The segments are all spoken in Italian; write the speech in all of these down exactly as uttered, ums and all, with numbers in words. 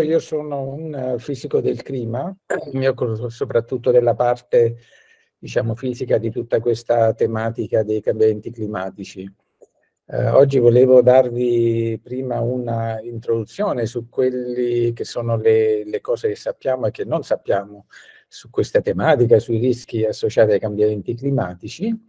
io sono un fisico del clima, mi occupo soprattutto della parte, diciamo, fisica di tutta questa tematica dei cambiamenti climatici. Eh, oggi volevo darvi prima una introduzione su quelli che sono le, le cose che sappiamo e che non sappiamo su questa tematica, sui rischi associati ai cambiamenti climatici.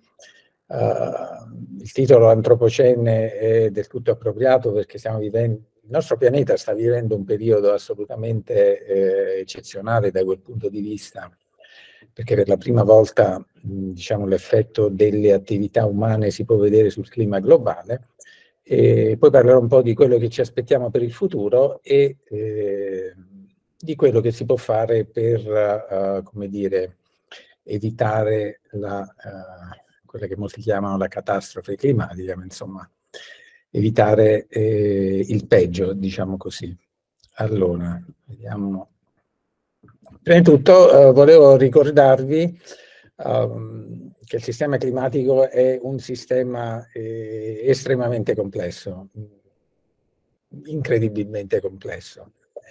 Uh, il titolo Antropocene è del tutto appropriato perché stiamo vivendo, il nostro pianeta sta vivendo un periodo assolutamente eh, eccezionale da quel punto di vista, perché per la prima volta mh, diciamo, l'effetto delle attività umane si può vedere sul clima globale. E poi parlerò un po' di quello che ci aspettiamo per il futuro e eh, di quello che si può fare per, uh, come dire, evitare la, uh, quella che molti chiamano la catastrofe climatica, ma insomma evitare eh, il peggio, diciamo così. Allora, vediamo. Prima di tutto uh, volevo ricordarvi um, che il sistema climatico è un sistema eh, estremamente complesso, incredibilmente complesso.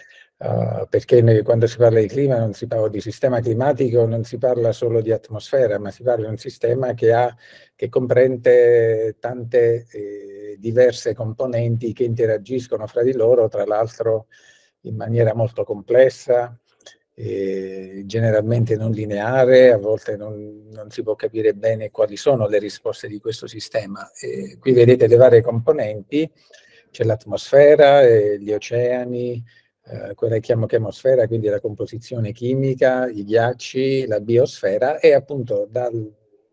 Uh, perché noi, quando si parla di clima non si parla di sistema climatico, non si parla solo di atmosfera, ma si parla di un sistema che, ha, che comprende tante eh, diverse componenti che interagiscono fra di loro, tra l'altro in maniera molto complessa, eh, generalmente non lineare, a volte non, non si può capire bene quali sono le risposte di questo sistema. Eh, qui vedete le varie componenti, c'è l'atmosfera, eh, gli oceani, Uh, quella che chiamo chemosfera, quindi la composizione chimica, i ghiacci, la biosfera, e appunto dal,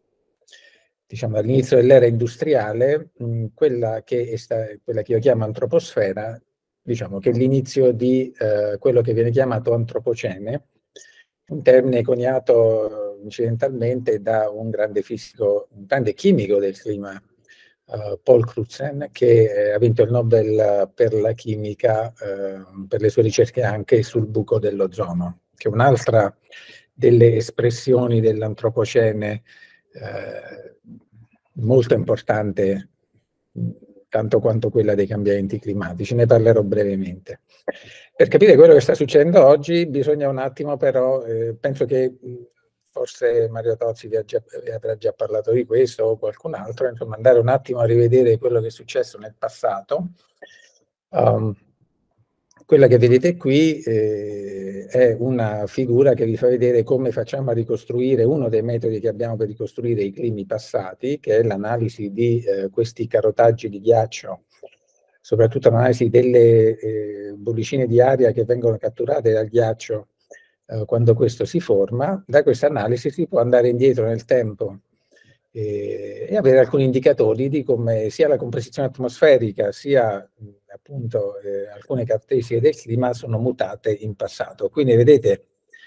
diciamo, dall'inizio dell'era industriale mh, quella, che è sta, quella che io chiamo antroposfera, diciamo che è l'inizio di uh, quello che viene chiamato antropocene, un termine coniato incidentalmente da un grande fisico, un grande chimico del clima, Uh, Paul Crutzen, che eh, ha vinto il Nobel per la chimica uh, per le sue ricerche anche sul buco dell'ozono, che è un'altra delle espressioni dell'antropocene uh, molto importante, tanto quanto quella dei cambiamenti climatici. Ne parlerò brevemente. Per capire quello che sta succedendo oggi bisogna un attimo però, eh, penso che forse Mario Tozzi vi, già, vi avrà già parlato di questo o qualcun altro, insomma andare un attimo a rivedere quello che è successo nel passato. Um, quella che vedete qui eh, è una figura che vi fa vedere come facciamo a ricostruire uno dei metodi che abbiamo per ricostruire i climi passati, che è l'analisi di eh, questi carotaggi di ghiaccio, soprattutto l'analisi delle eh, bollicine di aria che vengono catturate dal ghiaccio quando questo si forma. Da questa analisi si può andare indietro nel tempo eh, e avere alcuni indicatori di come sia la composizione atmosferica sia appunto eh, alcune caratteristiche del clima sono mutate in passato. Quindi vedete,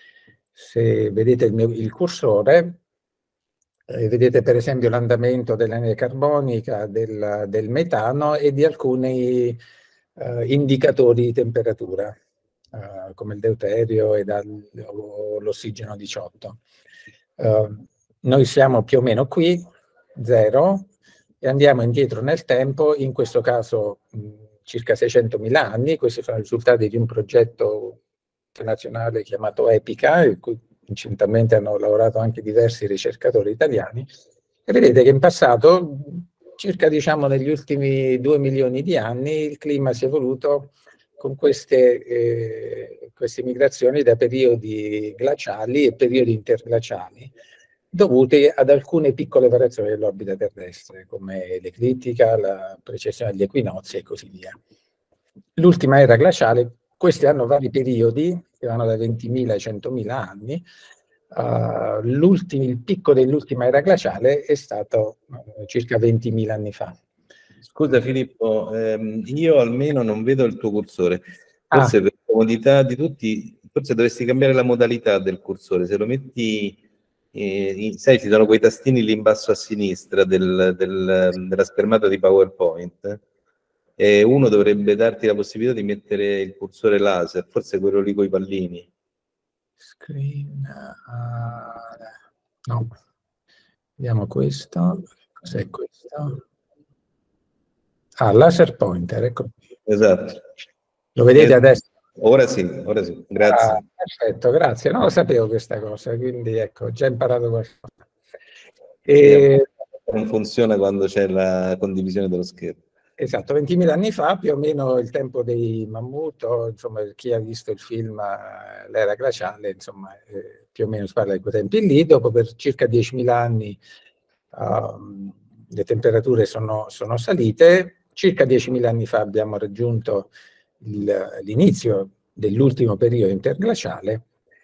se vedete il, mio, il cursore, eh, vedete per esempio l'andamento dell'anidride carbonica, del, del metano e di alcuni eh, indicatori di temperatura. Uh, come il deuterio e l'ossigeno diciotto. Uh, noi siamo più o meno qui, zero, e andiamo indietro nel tempo, in questo caso mh, circa seicentomila anni. Questi sono i risultati di un progetto internazionale chiamato EPICA, in cui incidentalmente hanno lavorato anche diversi ricercatori italiani, e vedete che in passato, circa diciamo negli ultimi due milioni di anni, il clima si è evoluto con queste, eh, queste migrazioni da periodi glaciali e periodi interglaciali, dovute ad alcune piccole variazioni dell'orbita terrestre, come l'eclittica, la precessione degli equinozi e così via. L'ultima era glaciale, questi hanno vari periodi, che vanno da ventimila ai centomila anni. Uh, il picco dell'ultima era glaciale è stato uh, circa ventimila anni fa. Scusa Filippo, ehm, io almeno non vedo il tuo cursore, forse ah. per comodità di tutti, forse dovresti cambiare la modalità del cursore, se lo metti, eh, in, sai ci sono quei tastini lì in basso a sinistra del, del, della schermata di PowerPoint, e uno dovrebbe darti la possibilità di mettere il cursore laser, forse quello lì con i pallini. Screen, uh, no, vediamo questo, cos'è questo? Ah, laser pointer, ecco. Esatto. Lo vedete esatto. adesso? Ora sì, ora sì, grazie. Ah, perfetto, grazie. Non lo sapevo questa cosa, quindi ecco, ho già imparato qualcosa. E... non funziona quando c'è la condivisione dello schermo. Esatto, ventimila anni fa, più o meno il tempo dei mammut, o, insomma, chi ha visto il film uh, L'era glaciale, insomma, eh, più o meno si parla di quei tempi lì. Dopo per circa diecimila anni uh, le temperature sono, sono salite. Circa diecimila anni fa abbiamo raggiunto l'inizio dell'ultimo periodo interglaciale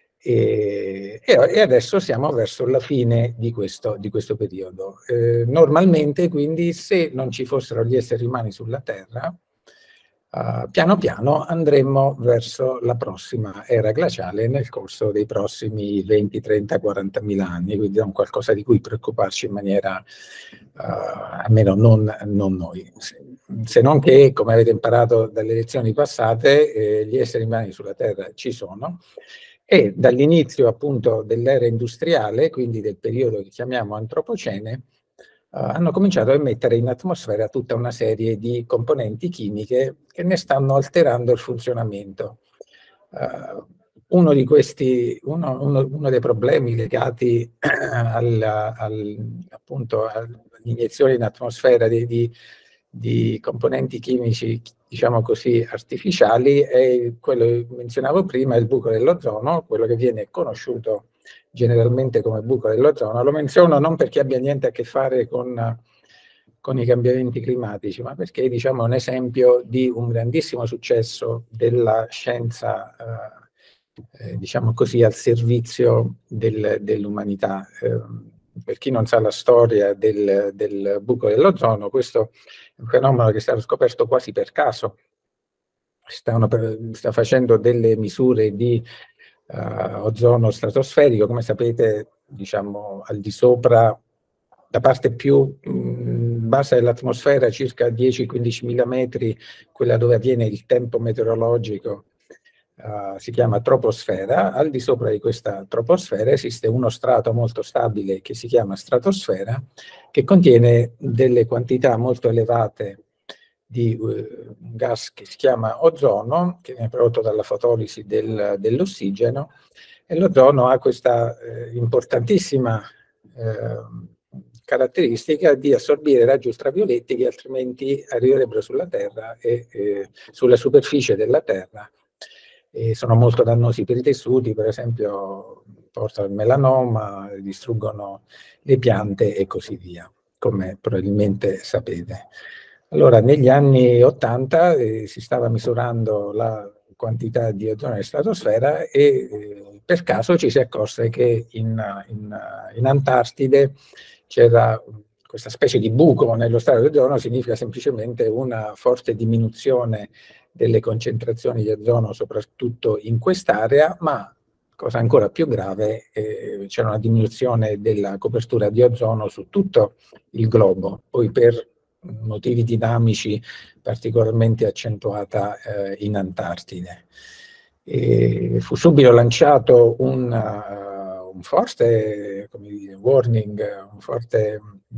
e, e adesso siamo verso la fine di questo, di questo periodo. Eh, normalmente, quindi, se non ci fossero gli esseri umani sulla Terra, uh, piano piano andremmo verso la prossima era glaciale nel corso dei prossimi venti, trenta, quarantamila anni, quindi è un qualcosa di cui preoccuparci in maniera, uh, almeno non, non noi. Se non che, come avete imparato dalle lezioni passate, eh, gli esseri umani sulla Terra ci sono, e dall'inizio appunto dell'era industriale, quindi del periodo che chiamiamo antropocene, Uh, hanno cominciato a emettere in atmosfera tutta una serie di componenti chimiche che ne stanno alterando il funzionamento. Uh, uno di questi, uno, uno, uno dei problemi legati al, al, appunto all'iniezione in atmosfera di, di, di componenti chimici, diciamo così, artificiali, è quello che menzionavo prima, il buco dell'ozono, quello che viene conosciuto generalmente come buco dell'ozono. Lo menziono non perché abbia niente a che fare con, con i cambiamenti climatici, ma perché, diciamo, è un esempio di un grandissimo successo della scienza, eh, diciamo così, al servizio del, dell'umanità. Eh, per chi non sa la storia del, del buco dell'ozono, questo è un fenomeno che è stato scoperto quasi per caso. Stanno per, sta facendo delle misure di Uh, ozono stratosferico, come sapete, diciamo al di sopra, la parte più mh, bassa dell'atmosfera, circa dieci quindici mila metri, quella dove avviene il tempo meteorologico, uh, si chiama troposfera. Al di sopra di questa troposfera esiste uno strato molto stabile che si chiama stratosfera, che contiene delle quantità molto elevate di uh, un gas che si chiama ozono, che viene prodotto dalla fotolisi del, dell'ossigeno, e l'ozono ha questa eh, importantissima eh, caratteristica di assorbire raggi ultravioletti che altrimenti arriverebbero sulla Terra e eh, sulla superficie della Terra. E sono molto dannosi per i tessuti, per esempio portano il melanoma, distruggono le piante e così via, come probabilmente sapete. Allora, negli anni ottanta eh, si stava misurando la quantità di ozono in stratosfera e eh, per caso ci si accorse che in, in, in Antartide c'era questa specie di buco nello strato di ozono. Significa semplicemente una forte diminuzione delle concentrazioni di ozono, soprattutto in quest'area, ma, cosa ancora più grave, eh, c'era una diminuzione della copertura di ozono su tutto il globo, poi per motivi dinamici particolarmente accentuata eh, in Antartide. E fu subito lanciato un, uh, un forte, come dire, warning, un forte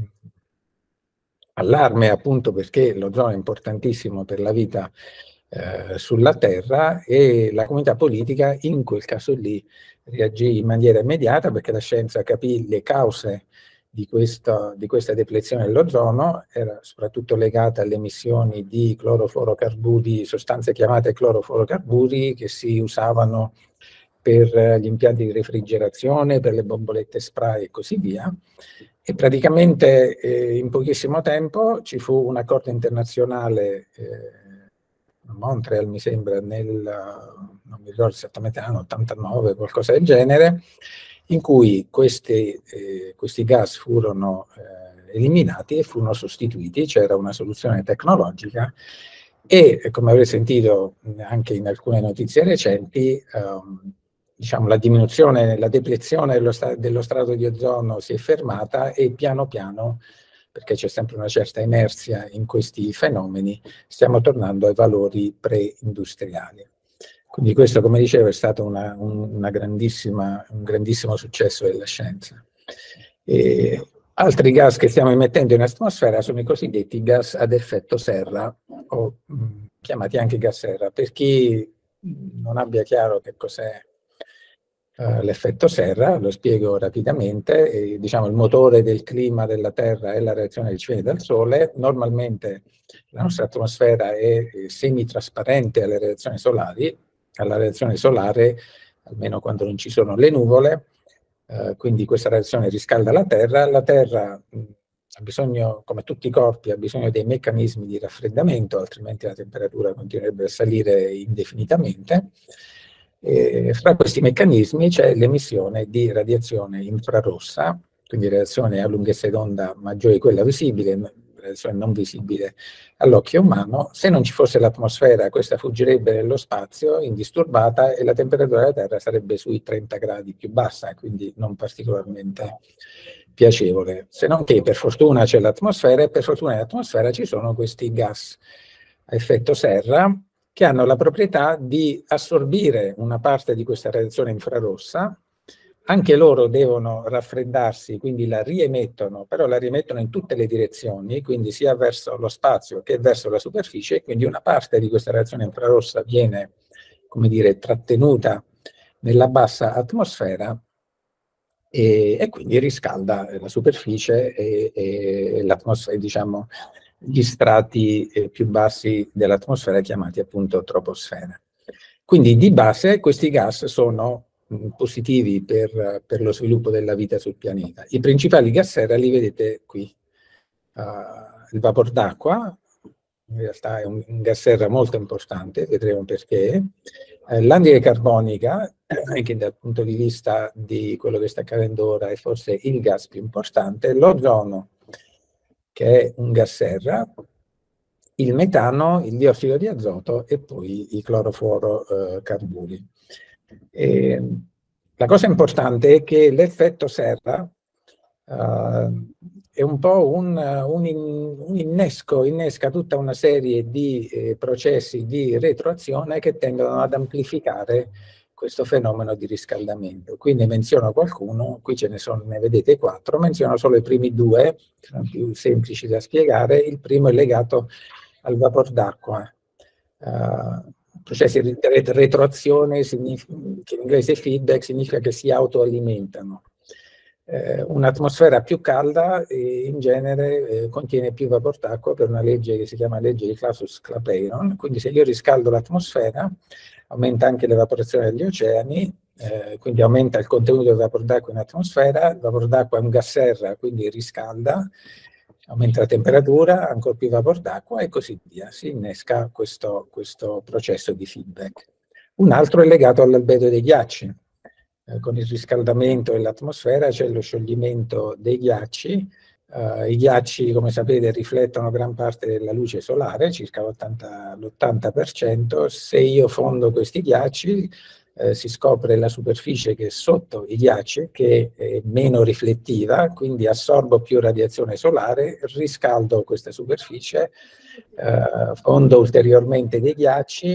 allarme, appunto perché l'ozono è importantissimo per la vita eh, sulla Terra, e la comunità politica in quel caso lì reagì in maniera immediata, perché la scienza capì le cause Di questa, di questa deplezione dell'ozono, era soprattutto legata alle emissioni di clorofluorocarburi, sostanze chiamate clorofluorocarburi, che si usavano per gli impianti di refrigerazione, per le bombolette spray e così via. E praticamente eh, in pochissimo tempo ci fu un accordo internazionale, eh, a Montreal mi sembra, nel, non mi ricordo esattamente, l'anno ottantanove, qualcosa del genere, in cui questi, eh, questi gas furono eh, eliminati e furono sostituiti. C'era una soluzione tecnologica e, come avrete sentito anche in alcune notizie recenti, ehm, diciamo, la diminuzione, la deplezione dello, sta dello strato di ozono si è fermata e piano piano, perché c'è sempre una certa inerzia in questi fenomeni, stiamo tornando ai valori pre-industriali. Quindi questo, come dicevo, è stato una, un, una grandissima, un grandissimo successo della scienza. E altri gas che stiamo emettendo in atmosfera sono i cosiddetti gas ad effetto serra, o mh, chiamati anche gas serra. Per chi non abbia chiaro che cos'è uh, l'effetto serra, lo spiego rapidamente. E, diciamo, il motore del clima della Terra è la reazione che ci viene dal Sole. Normalmente la nostra atmosfera è semitrasparente alle reazioni solari, alla reazione solare, almeno quando non ci sono le nuvole, uh, quindi questa reazione riscalda la Terra. La Terra mh, ha bisogno, come tutti i corpi, ha bisogno dei meccanismi di raffreddamento, altrimenti la temperatura continuerebbe a salire indefinitamente. E fra questi meccanismi c'è l'emissione di radiazione infrarossa, quindi radiazione a lunghezza d'onda maggiore di quella visibile, radiazione non visibile all'occhio umano. Se non ci fosse l'atmosfera, questa fuggirebbe nello spazio indisturbata e la temperatura della Terra sarebbe sui trenta gradi più bassa, quindi non particolarmente piacevole. Se non che per fortuna c'è l'atmosfera, e per fortuna nell'atmosfera ci sono questi gas a effetto serra che hanno la proprietà di assorbire una parte di questa radiazione infrarossa. Anche loro devono raffreddarsi, quindi la riemettono, però la riemettono in tutte le direzioni, quindi sia verso lo spazio che verso la superficie, quindi una parte di questa radiazione infrarossa viene, come dire, trattenuta nella bassa atmosfera e, e quindi riscalda la superficie e, e l'atmosfera, diciamo, gli strati eh, più bassi dell'atmosfera, chiamati appunto troposfera. Quindi di base questi gas sono mh, positivi per, per lo sviluppo della vita sul pianeta. I principali gas serra li vedete qui. Uh, il vapor d'acqua, in realtà è un, un gas serra molto importante, vedremo perché. Eh, l'anidride carbonica, eh, che dal punto di vista di quello che sta accadendo ora è forse il gas più importante, l'ozono, che è un gas serra, il metano, il diossido di azoto e poi i clorofluorocarburi. Eh, la cosa importante è che l'effetto serra uh, è un po' un, un, in, un innesco, innesca tutta una serie di eh, processi di retroazione che tendono ad amplificare questo fenomeno di riscaldamento. Qui ne menziono qualcuno, qui ce ne sono, ne vedete quattro, menziono solo i primi due, che sono più semplici da spiegare. Il primo è legato al vapor d'acqua. Uh, processi di retroazione, che in inglese feedback, significa che si autoalimentano. Eh, un'atmosfera più calda eh, in genere eh, contiene più vapor d'acqua per una legge che si chiama legge di Clausius-Clapeyron. Quindi se io riscaldo l'atmosfera aumenta anche l'evaporazione degli oceani, eh, quindi aumenta il contenuto del vapor d'acqua in atmosfera. Il vapor d'acqua è un gas serra, quindi riscalda, aumenta la temperatura, ancora più vapor d'acqua e così via. Si innesca questo, questo processo di feedback. Un altro è legato all'albedo dei ghiacci. Eh, con il riscaldamento dell'atmosfera c'è lo scioglimento dei ghiacci. Uh, I ghiacci, come sapete, riflettono gran parte della luce solare, circa l'ottanta per cento. Se io fondo questi ghiacci, eh, si scopre la superficie che è sotto i ghiacci, che è meno riflettiva, quindi assorbo più radiazione solare, riscaldo questa superficie, eh, fondo ulteriormente dei ghiacci,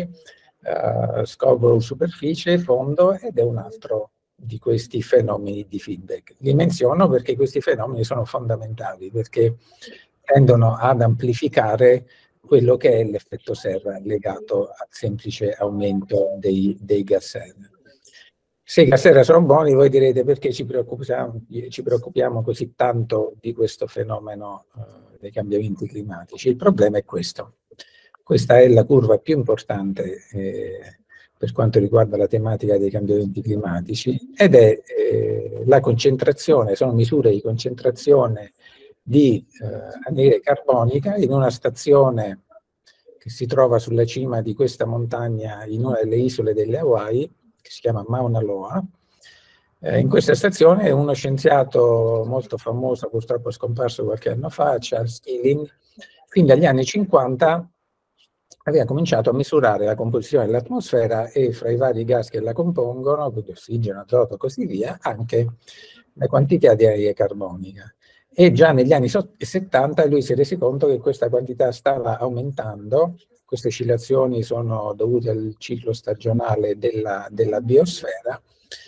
eh, scopro superficie, fondo, ed è un altro di questi fenomeni di feedback. Li menziono perché questi fenomeni sono fondamentali, perché tendono ad amplificare quello che è l'effetto serra legato al semplice aumento dei, dei gas serra. Se i gas serra sono buoni, voi direte perché ci preoccupiamo, ci preoccupiamo così tanto di questo fenomeno uh, dei cambiamenti climatici. Il problema è questo. Questa è la curva più importante eh, per quanto riguarda la tematica dei cambiamenti climatici, ed è eh, la concentrazione, sono misure di concentrazione di eh, anidride carbonica in una stazione che si trova sulla cima di questa montagna in una delle isole delle Hawaii, che si chiama Mauna Loa. Eh, in questa stazione uno scienziato molto famoso, purtroppo scomparso qualche anno fa, Charles Keeling, fin dagli anni cinquanta aveva cominciato a misurare la composizione dell'atmosfera e fra i vari gas che la compongono, quindi ossigeno, azoto e così via, anche la quantità di anidride carbonica. E già negli anni settanta lui si è reso conto che questa quantità stava aumentando. Queste oscillazioni sono dovute al ciclo stagionale della, della biosfera,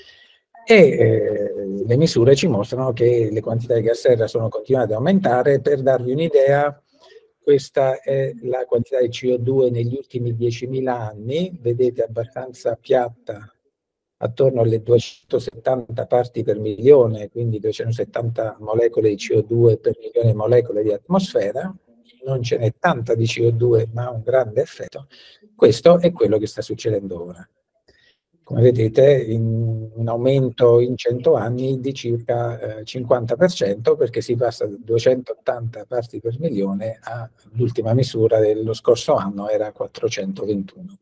e eh, le misure ci mostrano che le quantità di gas serra sono continuate ad aumentare. Per darvi un'idea, questa è la quantità di C O due negli ultimi diecimila anni, vedete abbastanza piatta, attorno alle duecentosettanta parti per milione, quindi duecentosettanta molecole di C O due per milione di molecole di atmosfera. Non ce n'è tanta di C O due, ma ha un grande effetto. Questo è quello che sta succedendo ora. Come vedete, in un aumento in cento anni di circa eh, cinquanta per cento, perché si passa da duecentottanta parti per milione all'ultima misura dello scorso anno, era quattrocentoventuno.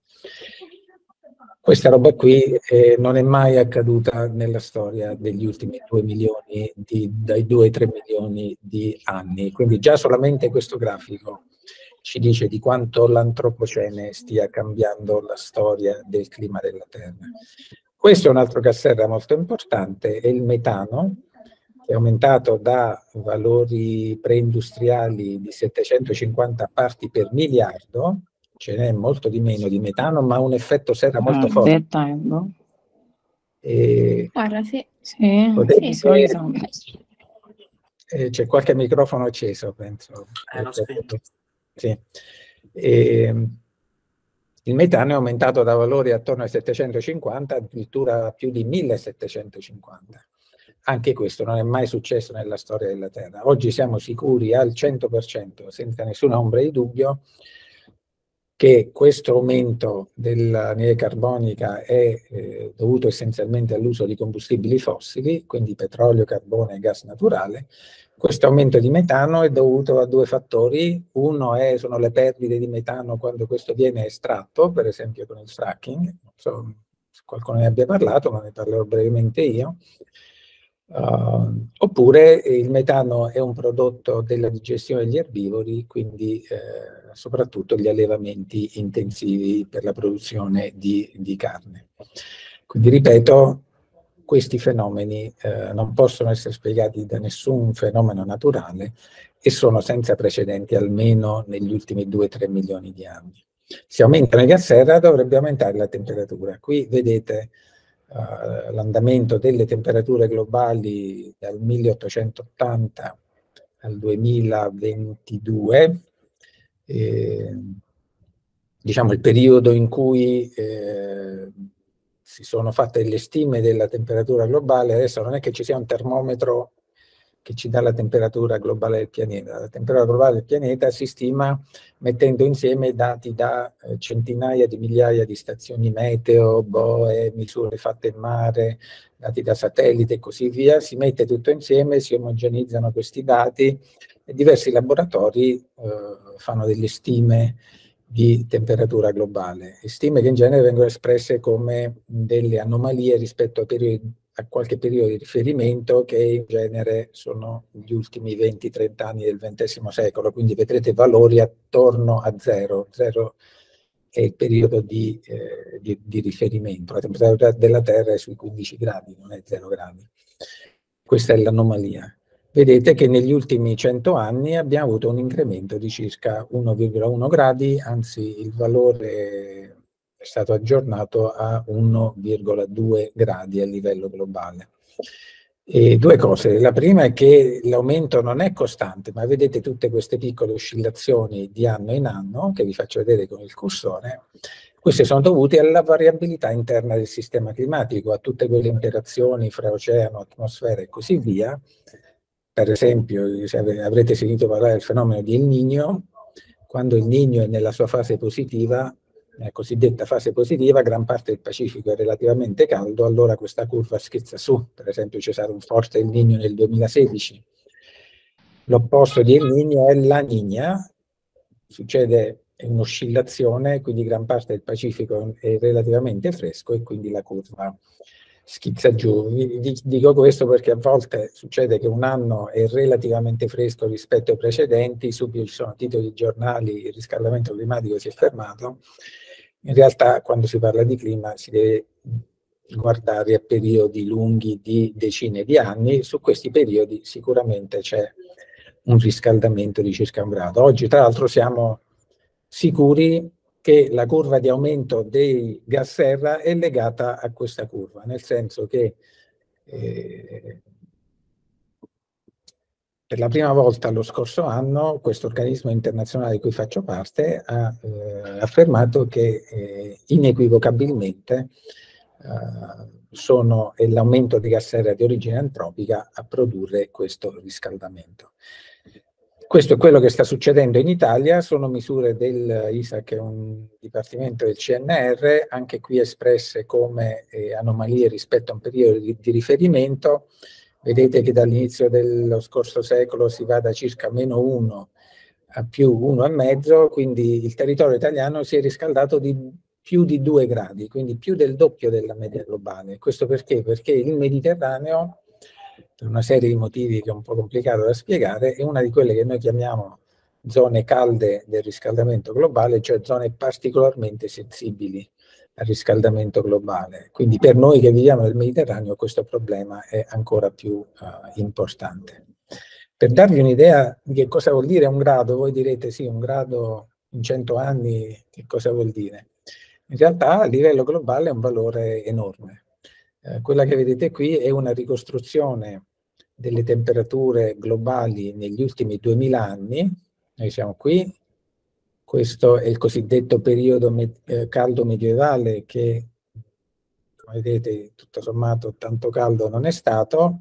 Questa roba qui eh, non è mai accaduta nella storia degli ultimi due milioni, di, dai due ai tre milioni di anni. Quindi già solamente questo grafico ci dice di quanto l'antropocene stia cambiando la storia del clima della Terra. Questo è un altro gas serra molto importante, è il metano, che è aumentato da valori preindustriali di settecentocinquanta parti per miliardo. Ce n'è molto di meno di metano, ma ha un effetto serra molto Ah, forte. dettaglio. E Guarda, sì. Sì, potete- sì, solo che sono... eh, c'è qualche microfono acceso, penso. Eh, l'ho spento. Sì. E, il metano è aumentato da valori attorno ai settecentocinquanta, addirittura più di millesettecentocinquanta. Anche questo non è mai successo nella storia della Terra. Oggi siamo sicuri al cento per cento, senza nessuna ombra di dubbio, che questo aumento dell'anidride carbonica è eh, dovuto essenzialmente all'uso di combustibili fossili, quindi petrolio, carbone e gas naturale. Questo aumento di metano è dovuto a due fattori. Uno è, sono le perdite di metano quando questo viene estratto, per esempio con il fracking. Non so se qualcuno ne abbia parlato, ma ne parlerò brevemente io. Uh, oppure il metano è un prodotto della digestione degli erbivori, quindi eh, soprattutto gli allevamenti intensivi per la produzione di, di carne. Quindi ripeto, questi fenomeni eh, non possono essere spiegati da nessun fenomeno naturale e sono senza precedenti almeno negli ultimi due tre milioni di anni. Se aumentano i gas serra dovrebbe aumentare la temperatura. Qui vedete Uh, l'andamento delle temperature globali dal milleottocentottanta al duemilaventidue, eh, diciamo il periodo in cui eh, si sono fatte le stime della temperatura globale. Adesso non è che ci sia un termometro che ci dà la temperatura globale del pianeta. La temperatura globale del pianeta si stima mettendo insieme dati da eh, centinaia di migliaia di stazioni meteo, boe, misure fatte in mare, dati da satellite e così via. Si mette tutto insieme, si omogenizzano questi dati e diversi laboratori eh, fanno delle stime di temperatura globale. E stime che in genere vengono espresse come delle anomalie rispetto a periodi a qualche periodo di riferimento che in genere sono gli ultimi venti trenta anni del ventesimo secolo, quindi vedrete valori attorno a zero. Zero è il periodo di, eh, di, di riferimento. La temperatura della Terra è sui quindici gradi, non è zero gradi. Questa è l'anomalia. Vedete che negli ultimi cento anni abbiamo avuto un incremento di circa uno virgola uno gradi, anzi il valore è stato aggiornato a uno virgola due gradi a livello globale. E due cose. La prima è che l'aumento non è costante, ma vedete tutte queste piccole oscillazioni di anno in anno, che vi faccio vedere con il cursore. Queste sono dovute alla variabilità interna del sistema climatico, a tutte quelle interazioni fra oceano, atmosfera e così via. Per esempio, se avrete sentito parlare del fenomeno di El Niño, quando il Niño è nella sua fase positiva, nella cosiddetta fase positiva, gran parte del Pacifico è relativamente caldo, allora questa curva schizza su. Per esempio c'è stato un forte El Niño nel duemilasedici. L'opposto di El Niño è la Niña, succede un'oscillazione, quindi gran parte del Pacifico è relativamente fresco e quindi la curva schizza giù. Vi dico questo perché a volte succede che un anno è relativamente fresco rispetto ai precedenti, subito ci sono titoli di giornali, il riscaldamento climatico si è fermato. In realtà quando si parla di clima si deve guardare a periodi lunghi di decine di anni. Su questi periodi sicuramente c'è un riscaldamento di circa un grado. Oggi tra l'altro siamo sicuri che la curva di aumento dei gas serra è legata a questa curva, nel senso che eh, per la prima volta lo scorso anno questo organismo internazionale di cui faccio parte ha eh, affermato che eh, inequivocabilmente eh, sono è l'aumento di gas serra di origine antropica a produrre questo riscaldamento. Questo è quello che sta succedendo in Italia, sono misure dell'I S A, che è un dipartimento del C N R, anche qui espresse come eh, anomalie rispetto a un periodo di, di riferimento. Vedete che dall'inizio dello scorso secolo si va da circa meno uno a più uno e mezzo, quindi il territorio italiano si è riscaldato di più di due gradi, quindi più del doppio della media globale. Questo perché? Perché il Mediterraneo, per una serie di motivi che è un po' complicato da spiegare, è una di quelle che noi chiamiamo zone calde del riscaldamento globale, cioè zone particolarmente sensibili al riscaldamento globale. Quindi per noi che viviamo nel Mediterraneo questo problema è ancora più uh, importante. Per darvi un'idea di che cosa vuol dire un grado, voi direte sì, un grado in cento anni, che cosa vuol dire? In realtà a livello globale è un valore enorme. Eh, quella che vedete qui è una ricostruzione delle temperature globali negli ultimi duemila anni. Noi siamo qui, questo è il cosiddetto periodo me eh, caldo medievale che, come vedete, tutto sommato tanto caldo non è stato.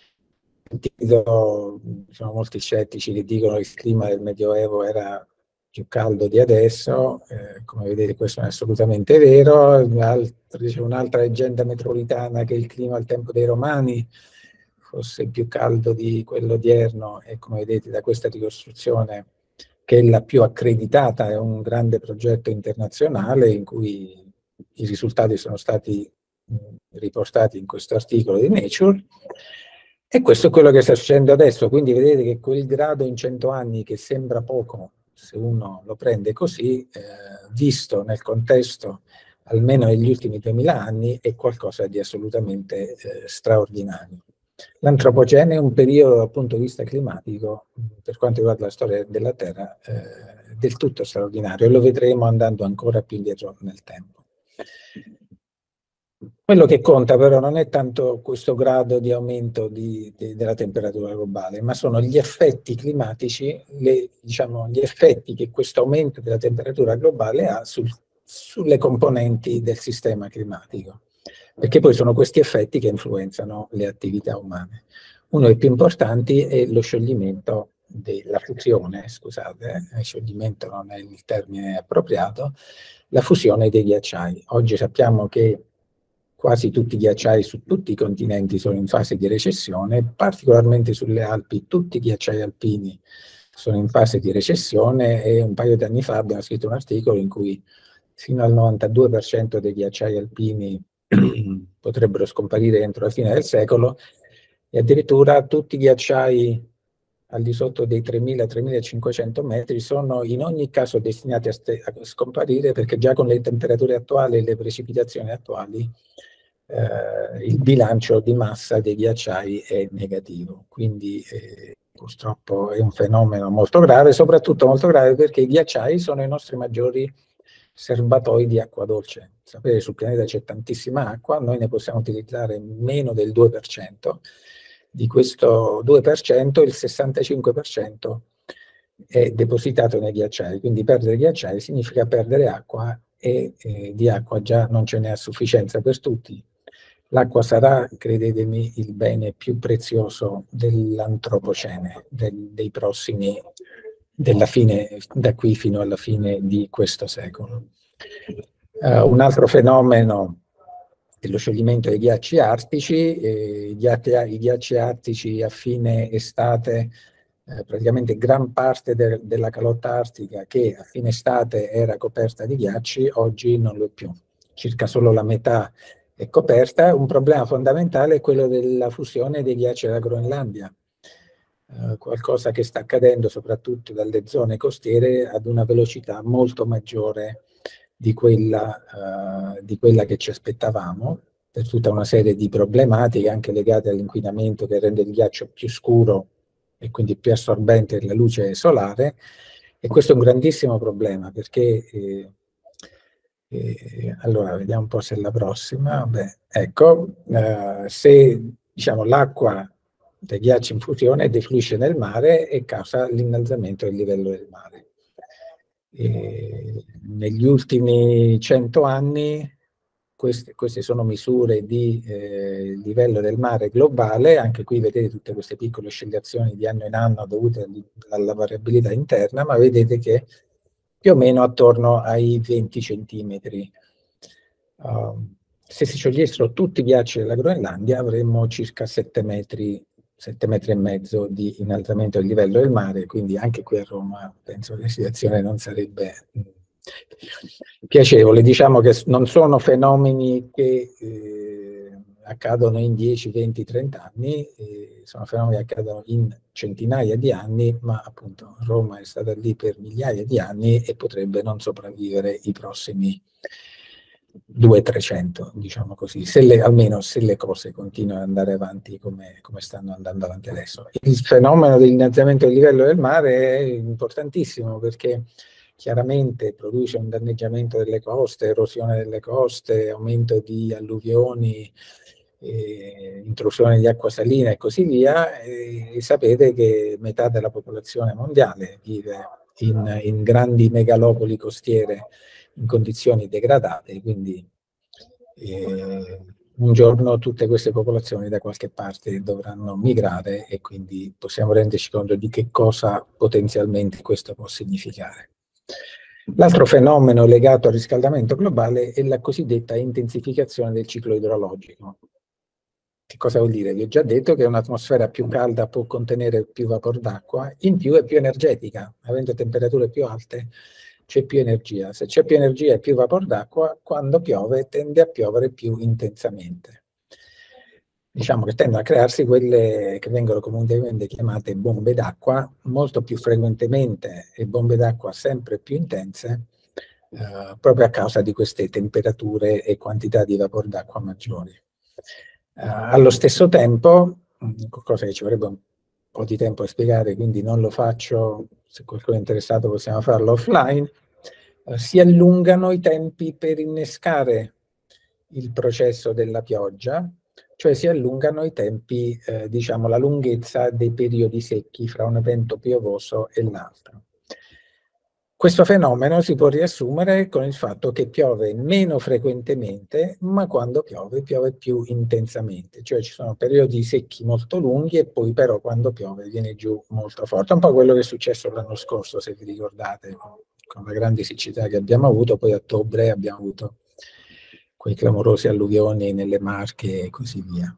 Sentito, ci sono molti scettici che dicono che il clima del Medioevo era più caldo di adesso, eh, come vedete questo non è assolutamente vero. C'è un'altra leggenda metropolitana che il clima al tempo dei Romani fosse più caldo di quello odierno, e come vedete da questa ricostruzione, che è la più accreditata, è un grande progetto internazionale in cui i risultati sono stati mh, riportati in questo articolo di Nature. E questo è quello che sta succedendo adesso, quindi vedete che quel grado in cento anni, che sembra poco se uno lo prende così, eh, visto nel contesto almeno negli ultimi duemila anni, è qualcosa di assolutamente eh, straordinario. L'antropocene è un periodo dal punto di vista climatico, per quanto riguarda la storia della Terra, eh, del tutto straordinario, e lo vedremo andando ancora più indietro nel tempo. Quello che conta però non è tanto questo grado di aumento di, di, della temperatura globale, ma sono gli effetti climatici, le, diciamo, gli effetti che questo aumento della temperatura globale ha sul, sulle componenti del sistema climatico, perché poi sono questi effetti che influenzano le attività umane. Uno dei più importanti è lo scioglimento della fusione, scusate, eh, scioglimento non è il termine appropriato, la fusione dei ghiacciai. Oggi sappiamo che quasi tutti i ghiacciai su tutti i continenti sono in fase di recessione, particolarmente sulle Alpi tutti i ghiacciai alpini sono in fase di recessione, e un paio di anni fa abbiamo scritto un articolo in cui fino al novantadue per cento dei ghiacciai alpini potrebbero scomparire entro la fine del secolo, e addirittura tutti i ghiacciai al di sotto dei tremila tremilacinquecento metri sono in ogni caso destinati a, a scomparire, perché già con le temperature attuali e le precipitazioni attuali eh, il bilancio di massa dei ghiacciai è negativo. Quindi eh, purtroppo è un fenomeno molto grave, soprattutto molto grave perché i ghiacciai sono i nostri maggiori serbatoi di acqua dolce. Sapete, sul pianeta c'è tantissima acqua, noi ne possiamo utilizzare meno del due per cento. Di questo due per cento il sessantacinque per cento è depositato nei ghiacciai, quindi perdere ghiacciai significa perdere acqua, e eh, di acqua già non ce n'è a sufficienza per tutti. L'acqua sarà, credetemi, il bene più prezioso dell'antropocene, del, dei prossimi, della fine, da qui fino alla fine di questo secolo. Uh, un altro fenomeno dello scioglimento dei ghiacci artici, eh, i, ghiacci, i ghiacci artici a fine estate, eh, praticamente gran parte de, della calotta artica che a fine estate era coperta di ghiacci, oggi non lo è più, circa solo la metà è coperta. Un problema fondamentale è quello della fusione dei ghiacci della Groenlandia, eh, qualcosa che sta accadendo soprattutto dalle zone costiere ad una velocità molto maggiore Di quella, uh, di quella che ci aspettavamo, per tutta una serie di problematiche anche legate all'inquinamento che rende il ghiaccio più scuro e quindi più assorbente della luce solare. E questo è un grandissimo problema, perché eh, eh, allora vediamo un po' se è la prossima. Beh, ecco, uh, se diciamo l'acqua dei ghiacci in fusione defluisce nel mare e causa l'innalzamento del livello del mare. E negli ultimi cento anni queste, queste sono misure di eh, livello del mare globale. Anche qui vedete tutte queste piccole oscillazioni di anno in anno dovute alla variabilità interna, ma vedete che più o meno attorno ai venti centimetri. Uh, se si sciogliessero tutti i ghiacci della Groenlandia avremmo circa sette metri, sette metri e mezzo di innalzamento del livello del mare, quindi anche qui a Roma penso che la situazione non sarebbe mh, piacevole. Diciamo che non sono fenomeni che eh, accadono in dieci, venti, trenta anni, eh, sono fenomeni che accadono in centinaia di anni, ma appunto Roma è stata lì per migliaia di anni e potrebbe non sopravvivere i prossimi duecento trecento, diciamo così, se le, almeno se le cose continuano ad andare avanti come, come stanno andando avanti adesso. Il fenomeno dell'innalzamento del livello del mare è importantissimo perché chiaramente produce un danneggiamento delle coste, erosione delle coste, aumento di alluvioni, eh, intrusione di acqua salina e così via, e, e sapete che metà della popolazione mondiale vive in, in grandi megalopoli costiere in condizioni degradate, quindi eh, un giorno tutte queste popolazioni da qualche parte dovranno migrare e quindi possiamo renderci conto di che cosa potenzialmente questo può significare. L'altro fenomeno legato al riscaldamento globale è la cosiddetta intensificazione del ciclo idrologico. Che cosa vuol dire? Vi ho già detto che un'atmosfera più calda può contenere più vapor d'acqua, in più è più energetica, avendo temperature più alte c'è più energia. Se c'è più energia e più vapor d'acqua, quando piove tende a piovere più intensamente. Diciamo che tendono a crearsi quelle che vengono comunemente chiamate bombe d'acqua, molto più frequentemente e bombe d'acqua sempre più intense, eh, proprio a causa di queste temperature e quantità di vapor d'acqua maggiori. Eh, allo stesso tempo, qualcosa che ci vorrebbe un po' di tempo a spiegare, quindi non lo faccio, se qualcuno è interessato possiamo farlo offline, eh, si allungano i tempi per innescare il processo della pioggia, cioè si allungano i tempi, eh, diciamo la lunghezza dei periodi secchi fra un evento piovoso e l'altro. Questo fenomeno si può riassumere con il fatto che piove meno frequentemente, ma quando piove, piove più intensamente. Cioè ci sono periodi secchi molto lunghi e poi però quando piove viene giù molto forte. Un po' quello che è successo l'anno scorso, se vi ricordate, con la grande siccità che abbiamo avuto, poi a ottobre abbiamo avuto quei clamorosi alluvioni nelle Marche e così via.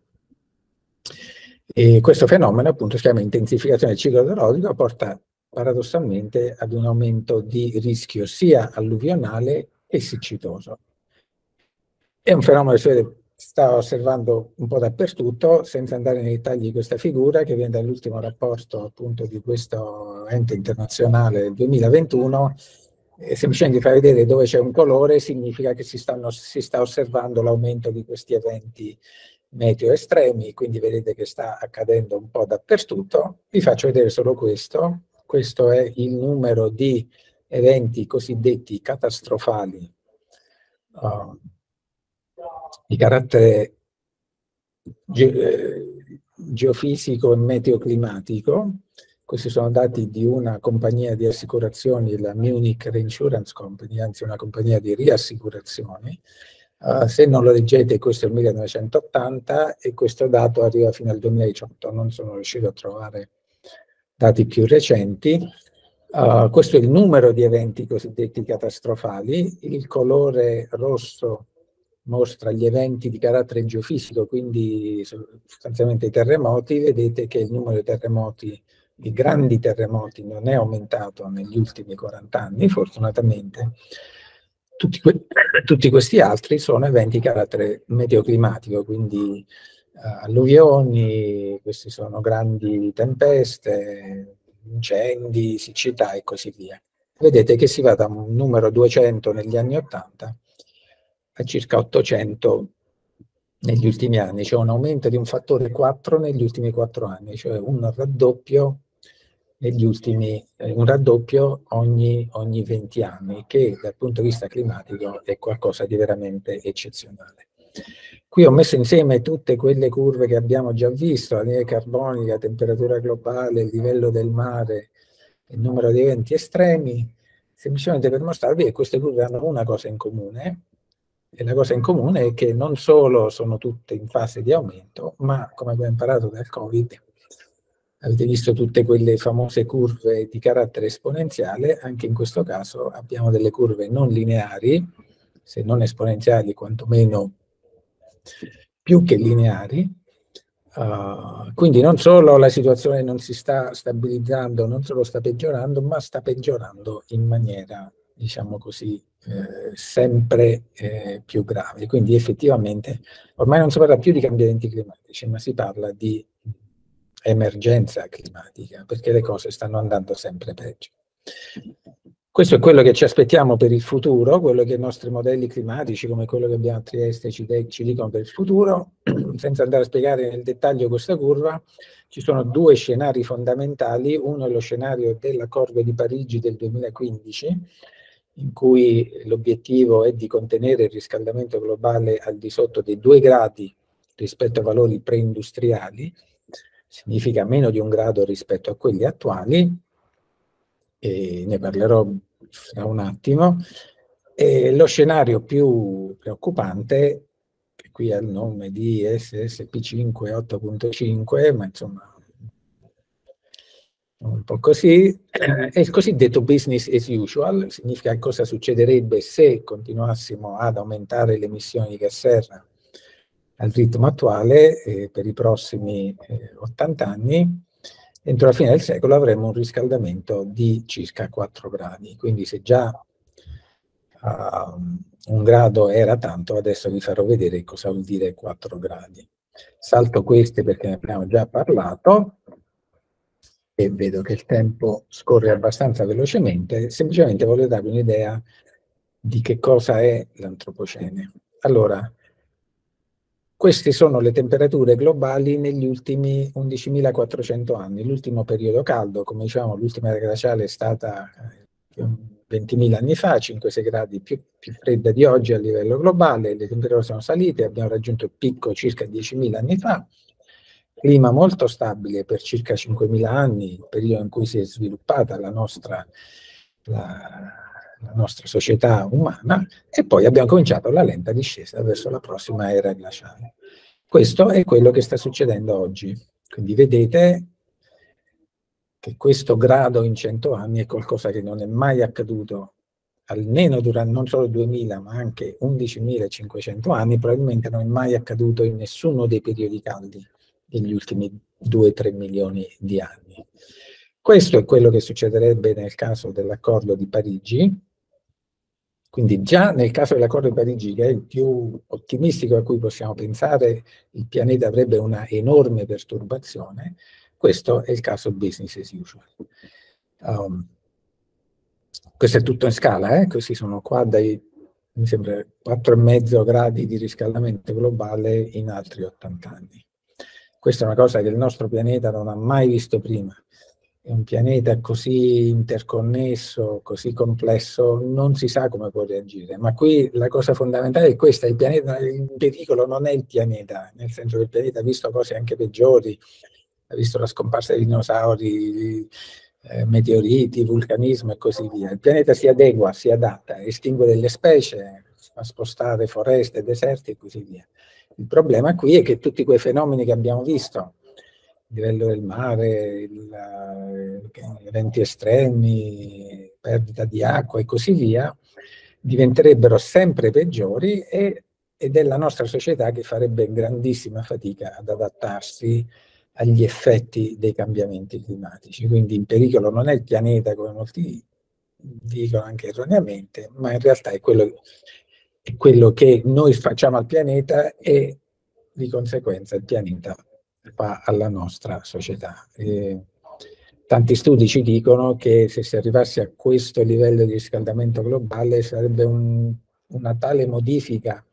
E questo fenomeno, appunto, si chiama intensificazione del ciclo idrologico, porta paradossalmente ad un aumento di rischio sia alluvionale che siccitoso. È un fenomeno che si sta osservando un po' dappertutto, senza andare nei dettagli di questa figura, che viene dall'ultimo rapporto appunto di questo ente internazionale del duemilaventuno, e semplicemente fa vedere dove c'è un colore significa che si, stanno, si sta osservando l'aumento di questi eventi meteo estremi, quindi vedete che sta accadendo un po' dappertutto. Vi faccio vedere solo questo. Questo è il numero di eventi cosiddetti catastrofali uh, di carattere ge eh, geofisico e meteoclimatico. Questi sono dati di una compagnia di assicurazioni, la Munich Reinsurance Company, anzi una compagnia di riassicurazioni. Uh, se non lo leggete, questo è il millenovecentottanta e questo dato arriva fino al duemiladiciotto. Non sono riuscito a trovare dati più recenti. Uh, questo è il numero di eventi cosiddetti catastrofali. Il colore rosso mostra gli eventi di carattere geofisico, quindi sostanzialmente i terremoti. Vedete che il numero di terremoti, di grandi terremoti, non è aumentato negli ultimi quaranta anni, fortunatamente. Tutti, que tutti questi altri sono eventi di carattere meteoclimatico, quindi uh, alluvioni, queste sono grandi tempeste, incendi, siccità e così via. Vedete che si va da un numero duecento negli anni ottanta a circa ottocento negli ultimi anni, cioè un aumento di un fattore quattro negli ultimi quattro anni, cioè un raddoppio negli ultimi, eh, un raddoppio ogni, ogni venti anni, che dal punto di vista climatico è qualcosa di veramente eccezionale. Qui ho messo insieme tutte quelle curve che abbiamo già visto, l'anidride carbonica, temperatura globale, il livello del mare, il numero di eventi estremi, semplicemente per mostrarvi che queste curve hanno una cosa in comune, e la cosa in comune è che non solo sono tutte in fase di aumento, ma come abbiamo imparato dal Covid, avete visto tutte quelle famose curve di carattere esponenziale, anche in questo caso abbiamo delle curve non lineari, se non esponenziali quantomeno più che lineari, uh, quindi non solo la situazione non si sta stabilizzando, non solo sta peggiorando, ma sta peggiorando in maniera, diciamo così, eh, sempre eh, più grave. Quindi effettivamente ormai non si parla più di cambiamenti climatici, ma si parla di emergenza climatica, perché le cose stanno andando sempre peggio. Questo è quello che ci aspettiamo per il futuro, quello che i nostri modelli climatici, come quello che abbiamo a Trieste, ci, ci dicono per il futuro. Senza andare a spiegare nel dettaglio questa curva, ci sono due scenari fondamentali. Uno è lo scenario dell'Accordo di Parigi del duemilaquindici, in cui l'obiettivo è di contenere il riscaldamento globale al di sotto dei due gradi rispetto a valori preindustriali, significa meno di un grado rispetto a quelli attuali, e ne parlerò fra un attimo. E lo scenario più preoccupante, che qui ha il nome di S S P cinque otto punto cinque, ma insomma un po' così, è il cosiddetto business as usual, significa cosa succederebbe se continuassimo ad aumentare le emissioni di gas serra al ritmo attuale eh, per i prossimi eh, ottanta anni. Entro la fine del secolo avremo un riscaldamento di circa quattro gradi, quindi se già uh, un grado era tanto, adesso vi farò vedere cosa vuol dire quattro gradi. Salto queste perché ne abbiamo già parlato e vedo che il tempo scorre abbastanza velocemente. Semplicemente voglio darvi un'idea di che cosa è l'antropocene. Allora, queste sono le temperature globali negli ultimi undicimilaquattrocento anni, l'ultimo periodo caldo, come diciamo l'ultima era glaciale è stata ventimila anni fa, cinque sei gradi più, più fredda di oggi a livello globale, le temperature sono salite, abbiamo raggiunto il picco circa diecimila anni fa, clima molto stabile per circa cinquemila anni, il periodo in cui si è sviluppata la nostra, la, la nostra società umana, e poi abbiamo cominciato la lenta discesa verso la prossima era glaciale. Questo è quello che sta succedendo oggi. Quindi vedete che questo grado in cento anni è qualcosa che non è mai accaduto, almeno durante non solo duemila, ma anche undicimilacinquecento anni, probabilmente non è mai accaduto in nessuno dei periodi caldi degli ultimi due tre milioni di anni. Questo è quello che succederebbe nel caso dell'accordo di Parigi. Quindi già nel caso dell'accordo di Parigi, che è il più ottimistico a cui possiamo pensare, il pianeta avrebbe una enorme perturbazione. Questo è il caso business as usual. Um, questo è tutto in scala, eh? Questi sono qua dai, mi sembra, quattro virgola cinque gradi di riscaldamento globale in altri ottanta anni. Questa è una cosa che il nostro pianeta non ha mai visto prima. È un pianeta così interconnesso, così complesso, non si sa come può reagire. Ma qui la cosa fondamentale è questa: il pianeta, il pericolo non è il pianeta, nel senso che il pianeta ha visto cose anche peggiori, ha visto la scomparsa dei dinosauri, eh, meteoriti, vulcanismo e così via. Il pianeta si adegua, si adatta, estingue delle specie, fa spostare foreste, deserti e così via. Il problema qui è che tutti quei fenomeni che abbiamo visto, il livello del mare, il, gli eventi estremi, perdita di acqua e così via, diventerebbero sempre peggiori e, ed è la nostra società che farebbe grandissima fatica ad adattarsi agli effetti dei cambiamenti climatici. Quindi in pericolo non è il pianeta, come molti dicono anche erroneamente, ma in realtà è quello, è quello che noi facciamo al pianeta e di conseguenza il pianeta fa alla nostra società. E tanti studi ci dicono che se si arrivasse a questo livello di riscaldamento globale sarebbe un, una tale modifica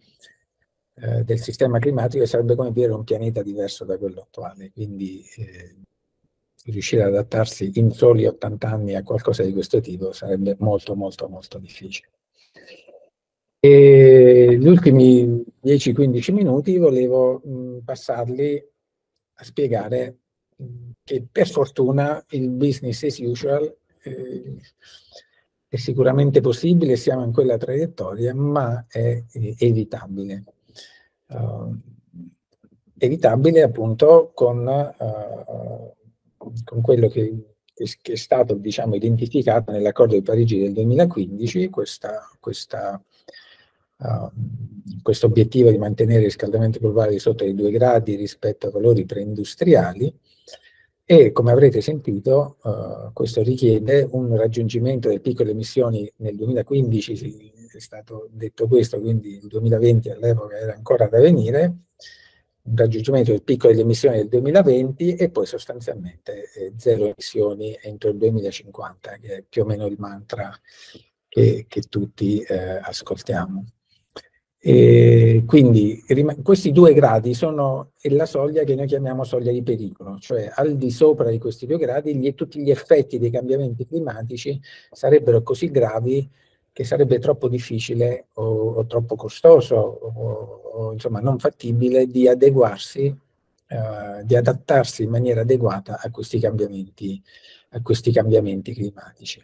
eh, del sistema climatico che sarebbe come dire un pianeta diverso da quello attuale. Quindi eh, riuscire ad adattarsi in soli ottanta anni a qualcosa di questo tipo sarebbe molto molto molto difficile. E gli ultimi dieci quindici minuti volevo mh, passarli a spiegare mh, che per fortuna il business as usual eh, è sicuramente possibile, siamo in quella traiettoria, ma è eh, evitabile. Uh, evitabile appunto con, uh, con quello che, che è stato, diciamo, identificato nell'accordo di Parigi del duemilaquindici, questa, questa Uh, questo obiettivo di mantenere il riscaldamento globale sotto i due gradi rispetto a valori preindustriali, e come avrete sentito uh, questo richiede un raggiungimento delle piccole emissioni nel duemilaquindici, è stato detto questo, quindi il duemilaventi all'epoca era ancora da venire, un raggiungimento del picco delle emissioni del duemilaventi e poi sostanzialmente eh, zero emissioni entro il duemilacinquanta, che è più o meno il mantra che, che tutti eh, ascoltiamo. E quindi questi due gradi sono la soglia che noi chiamiamo soglia di pericolo, cioè al di sopra di questi due gradi gli, tutti gli effetti dei cambiamenti climatici sarebbero così gravi che sarebbe troppo difficile o, o troppo costoso o, o insomma non fattibile di adeguarsi, eh, di adattarsi in maniera adeguata a questi cambiamenti, a questi cambiamenti climatici.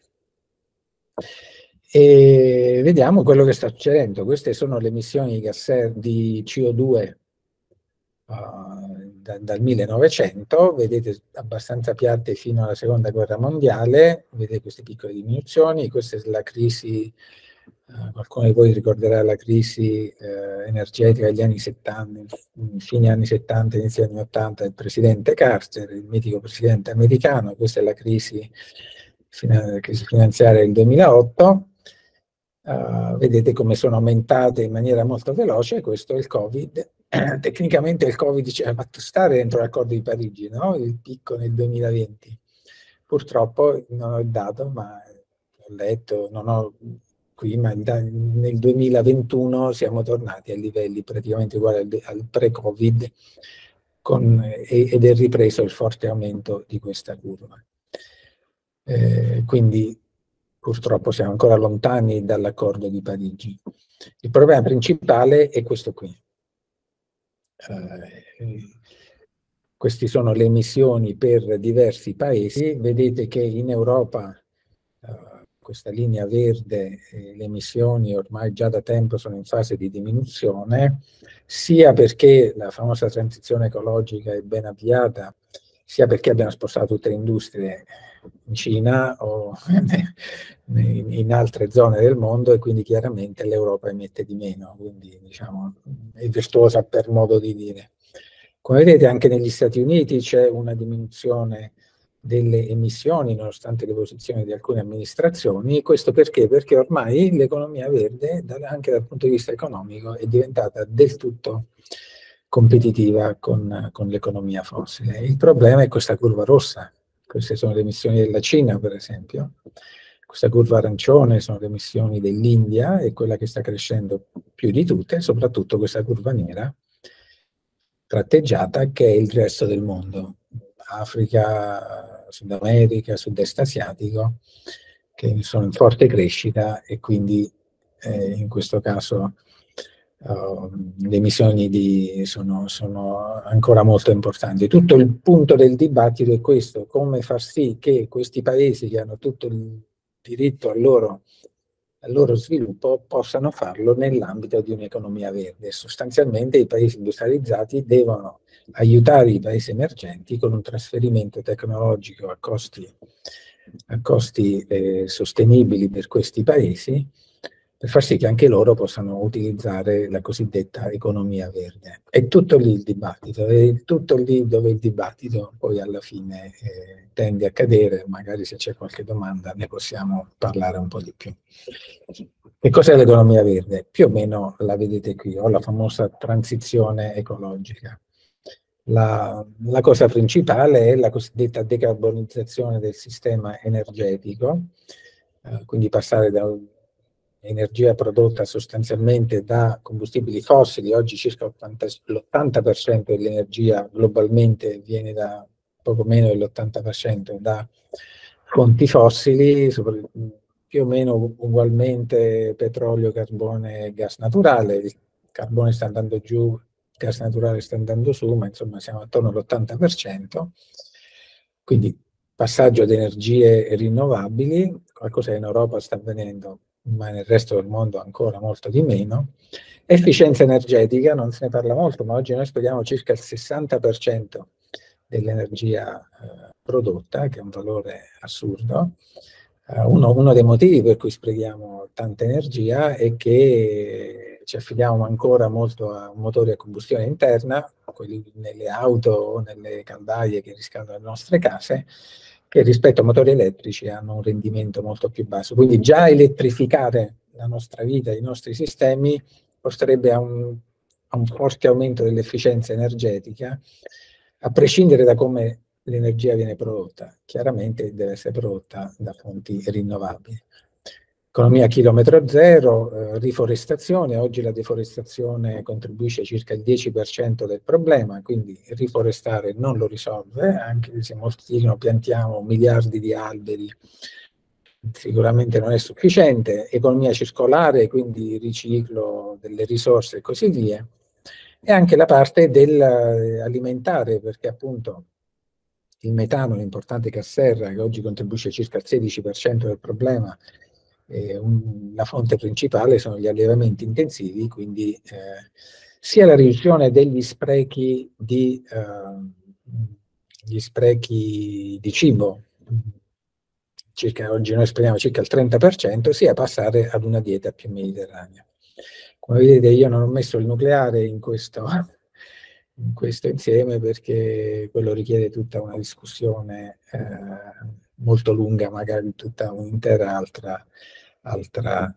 E vediamo quello che sta succedendo. Queste sono le emissioni di gas di C O due uh, da, dal millenovecento, vedete abbastanza piatte fino alla seconda guerra mondiale, vedete queste piccole diminuzioni. Questa è la crisi, uh, qualcuno di voi ricorderà la crisi uh, energetica degli anni settanta, fine anni settanta, inizio anni ottanta, del presidente Carter, il mitico presidente americano. Questa è la crisi, la crisi finanziaria del duemilaotto. Uh, vedete come sono aumentate in maniera molto veloce. Questo è il Covid. Eh, tecnicamente il Covid ci ha fatto stare dentro l'accordo di Parigi, no? Il picco nel duemilaventi. Purtroppo non ho il dato, ma ho letto, non ho qui, ma nel duemilaventuno siamo tornati a livelli praticamente uguali al, al pre-Covid, con, ed è ripreso il forte aumento di questa curva. Eh, quindi purtroppo siamo ancora lontani dall'accordo di Parigi. Il problema principale è questo qui. Eh, queste sono le emissioni per diversi paesi. Vedete che in Europa eh, questa linea verde, eh, le emissioni ormai già da tempo sono in fase di diminuzione, sia perché la famosa transizione ecologica è ben avviata, sia perché abbiamo spostato tutte le industrie in Cina o in altre zone del mondo, e quindi chiaramente l'Europa emette di meno, quindi diciamo è virtuosa per modo di dire. Come vedete anche negli Stati Uniti c'è una diminuzione delle emissioni nonostante le posizioni di alcune amministrazioni. Questo perché? Perché ormai l'economia verde, anche dal punto di vista economico, è diventata del tutto competitiva con, con l'economia fossile. Il problema è questa curva rossa. Queste sono le emissioni della Cina, per esempio. Questa curva arancione sono le emissioni dell'India, e quella che sta crescendo più di tutte, soprattutto questa curva nera tratteggiata, che è il resto del mondo. Africa, Sud America, Sud-Est asiatico, che sono in forte crescita, e quindi eh, in questo caso uh, le emissioni di, sono, sono ancora molto importanti. Tutto il punto del dibattito è questo: come far sì che questi paesi, che hanno tutto il diritto al loro, al loro sviluppo, possano farlo nell'ambito di un'economia verde. Sostanzialmente i paesi industrializzati devono aiutare i paesi emergenti con un trasferimento tecnologico a costi, a costi eh, sostenibili per questi paesi, per far sì che anche loro possano utilizzare la cosiddetta economia verde. È tutto lì il dibattito, è tutto lì dove il dibattito poi alla fine eh, tende a cadere. Magari se c'è qualche domanda ne possiamo parlare un po' di più. Che cos'è l'economia verde? Più o meno la vedete qui, o la famosa transizione ecologica. La, la cosa principale è la cosiddetta decarbonizzazione del sistema energetico, eh, quindi passare da energia prodotta sostanzialmente da combustibili fossili. Oggi circa l'ottanta per cento dell'energia globalmente viene da, poco meno dell'ottanta per cento da fonti fossili, più o meno ugualmente petrolio, carbone e gas naturale. Il carbone sta andando giù, il gas naturale sta andando su, ma insomma siamo attorno all'ottanta per cento. Quindi passaggio ad energie rinnovabili, qualcosa in Europa sta avvenendo, ma nel resto del mondo ancora molto di meno. Efficienza energetica, non se ne parla molto, ma oggi noi spediamo circa il sessanta per cento dell'energia eh, prodotta, che è un valore assurdo. Uh, uno, uno dei motivi per cui sprechiamo tanta energia è che ci affidiamo ancora molto a motori a combustione interna, quelli nelle auto o nelle caldaie che riscaldano le nostre case, che rispetto a motori elettrici hanno un rendimento molto più basso. Quindi già elettrificare la nostra vita, i nostri sistemi, porterebbe a un, a un forte aumento dell'efficienza energetica, a prescindere da come l'energia viene prodotta. Chiaramente deve essere prodotta da fonti rinnovabili. Economia a chilometro zero, eh, riforestazione. Oggi la deforestazione contribuisce circa il dieci per cento del problema, quindi riforestare non lo risolve, anche se molti dicono piantiamo miliardi di alberi, sicuramente non è sufficiente. Economia circolare, quindi riciclo delle risorse e così via. E anche la parte dell'alimentare, perché appunto il metano, l'importante gas serra, che oggi contribuisce circa al sedici per cento del problema, eh, un, la fonte principale sono gli allevamenti intensivi, quindi eh, sia la riduzione degli sprechi di, eh, gli sprechi di cibo, circa, oggi noi speriamo circa il trenta per cento, sia passare ad una dieta più mediterranea. Come vedete io non ho messo il nucleare in questo, in questo insieme perché quello richiede tutta una discussione eh, molto lunga, magari tutta un'intera altra, altra,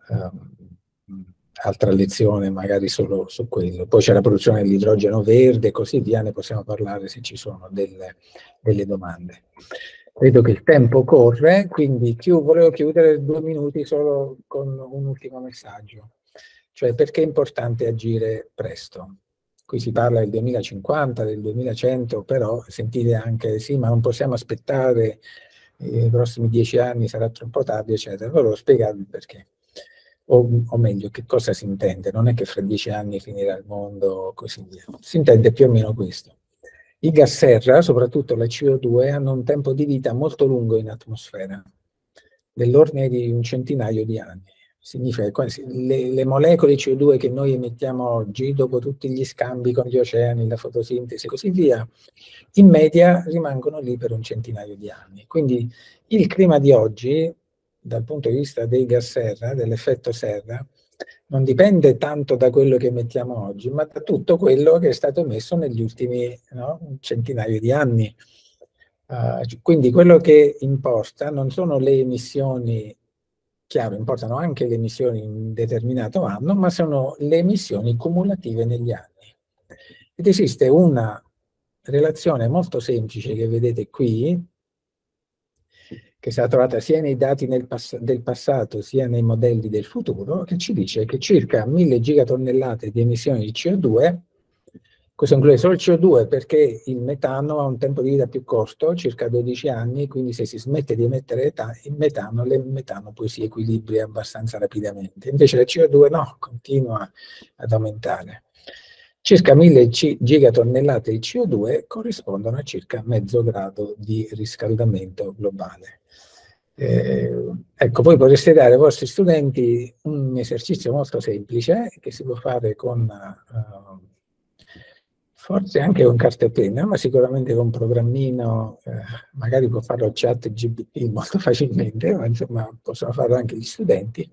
um, altra lezione, magari solo su quello. Poi c'è la produzione dell'idrogeno verde e così via, ne possiamo parlare se ci sono delle, delle domande. Vedo che il tempo corre, quindi chiud- volevo chiudere due minuti solo con un ultimo messaggio. Cioè, perché è importante agire presto? Qui si parla del duemilacinquanta, del duemilacento, però sentite anche, sì, ma non possiamo aspettare, eh, i prossimi dieci anni sarà troppo tardi, eccetera. Volevo spiegarvi perché. O, o meglio, che cosa si intende. Non è che fra dieci anni finirà il mondo, così via. Si intende più o meno questo. I gas serra, soprattutto la C O due, hanno un tempo di vita molto lungo in atmosfera, dell'ordine di un centinaio di anni. Significa che le, le molecole C O due che noi emettiamo oggi, dopo tutti gli scambi con gli oceani, la fotosintesi e così via, in media rimangono lì per un centinaio di anni. Quindi il clima di oggi, dal punto di vista dei gas serra, dell'effetto serra, non dipende tanto da quello che emettiamo oggi, ma da tutto quello che è stato emesso negli ultimi, no, un centinaio di anni. Uh, quindi quello che importa non sono le emissioni, chiaro, importano anche le emissioni in un determinato anno, ma sono le emissioni cumulative negli anni. Ed esiste una relazione molto semplice che vedete qui, che è stata trovata sia nei dati nel pass- del passato sia nei modelli del futuro, che ci dice che circa mille gigatonnellate di emissioni di C O due, questo include solo il C O due perché il metano ha un tempo di vita più corto, circa dodici anni, quindi se si smette di emettere il metano, il metano poi si equilibra abbastanza rapidamente. Invece il C O due no, continua ad aumentare. Circa mille gigatonnellate di C O due corrispondono a circa mezzo grado di riscaldamento globale. Eh, ecco, voi potreste dare ai vostri studenti un esercizio molto semplice che si può fare con uh, forse anche con carta e penna, ma sicuramente con un programmino, eh, magari può farlo chat G P T molto facilmente, ma insomma possono farlo anche gli studenti.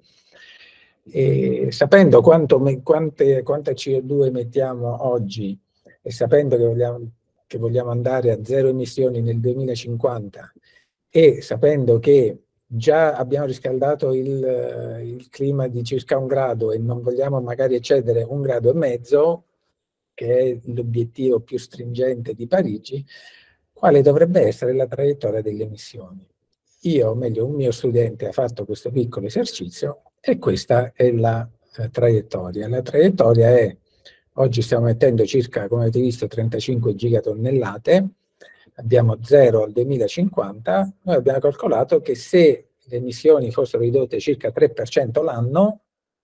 E sapendo quanto, quante, quanta C O due emettiamo oggi e sapendo che vogliamo, che vogliamo andare a zero emissioni nel duemilacinquanta e sapendo che già abbiamo riscaldato il, il clima di circa un grado e non vogliamo magari eccedere un grado e mezzo, che è l'obiettivo più stringente di Parigi, quale dovrebbe essere la traiettoria delle emissioni. Io, o meglio, un mio studente ha fatto questo piccolo esercizio e questa è la eh, traiettoria. La traiettoria è, oggi stiamo mettendo circa, come avete visto, trentacinque gigatonnellate, abbiamo zero al duemilacinquanta, noi abbiamo calcolato che se le emissioni fossero ridotte circa tre per cento l'anno,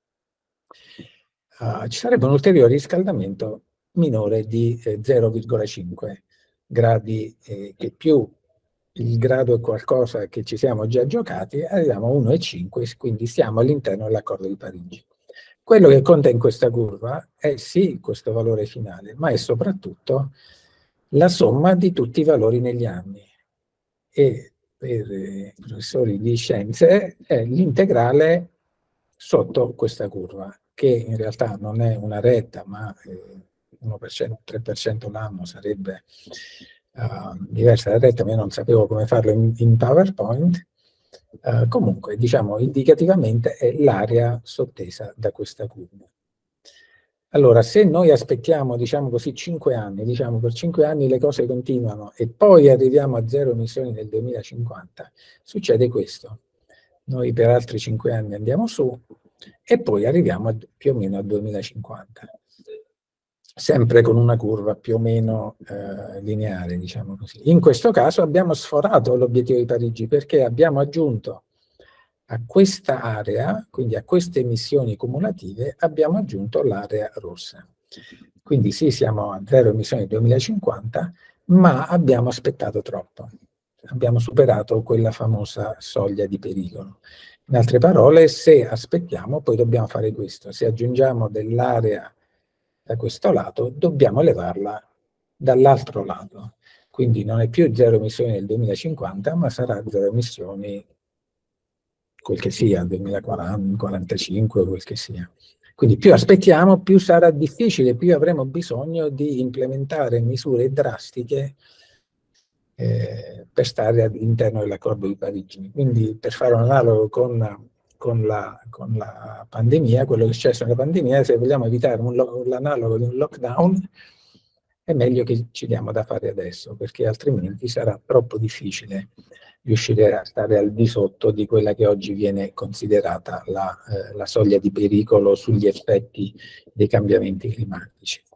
uh, ci sarebbe un ulteriore riscaldamento minore di eh, zero virgola cinque gradi, eh, che più il grado è qualcosa che ci siamo già giocati, arriviamo a uno virgola cinque, quindi siamo all'interno dell'accordo di Parigi. Quello che conta in questa curva è sì questo valore finale, ma è soprattutto la somma di tutti i valori negli anni. E per i professori di scienze è l'integrale sotto questa curva, che in realtà non è una retta, ma uno per cento, tre per cento l'anno sarebbe uh, diversa da retta, ma io non sapevo come farlo in, in PowerPoint. Uh, comunque, diciamo, indicativamente è l'area sottesa da questa curva. Allora, se noi aspettiamo, diciamo così, cinque anni, diciamo per cinque anni le cose continuano e poi arriviamo a zero emissioni nel duemilacinquanta, succede questo. Noi per altri cinque anni andiamo su e poi arriviamo a, più o meno al duemilacinquanta. Sempre con una curva più o meno eh, lineare, diciamo così. In questo caso abbiamo sforato l'obiettivo di Parigi perché abbiamo aggiunto a questa area, quindi a queste emissioni cumulative, abbiamo aggiunto l'area rossa. Quindi sì, siamo a zero emissioni nel duemilacinquanta, ma abbiamo aspettato troppo. Abbiamo superato quella famosa soglia di pericolo. In altre parole, se aspettiamo, poi dobbiamo fare questo. Se aggiungiamo dell'area da questo lato, dobbiamo levarla dall'altro lato. Quindi non è più zero emissioni nel duemilacinquanta, ma sarà zero emissioni quel che sia, duemilaquaranta, quarantacinque, quel che sia. Quindi più aspettiamo, più sarà difficile, più avremo bisogno di implementare misure drastiche eh, per stare all'interno dell'accordo di Parigi. Quindi per fare un analogo con, con, la, con la pandemia, quello che è successo nella pandemia, se vogliamo evitare l'analogo di un lockdown, è meglio che ci diamo da fare adesso, perché altrimenti sarà troppo difficile riuscire a stare al di sotto di quella che oggi viene considerata la, eh, la soglia di pericolo sugli effetti dei cambiamenti climatici.